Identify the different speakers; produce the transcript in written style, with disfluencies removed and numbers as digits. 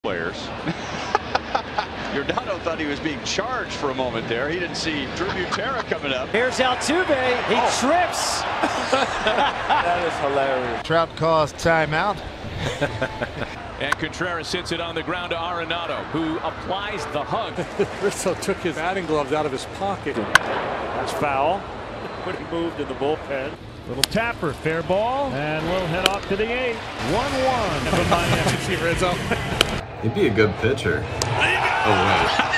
Speaker 1: players. Giordano thought he was being charged for a moment there. He didn't see Drew Butera coming up.
Speaker 2: Here's Altuve. He trips.
Speaker 3: That is hilarious.
Speaker 4: Trout calls timeout.
Speaker 5: And Contreras hits it on the ground to Arenado, who applies the hug.
Speaker 6: Rizzo took his batting gloves out of his pocket.
Speaker 7: That's foul. When he moved in the bullpen. Little tapper, fair ball, and we'll head off to the 8th. 1-1 for Miami.
Speaker 6: See Rizzo.
Speaker 8: He'd be a good pitcher. Oh, wait.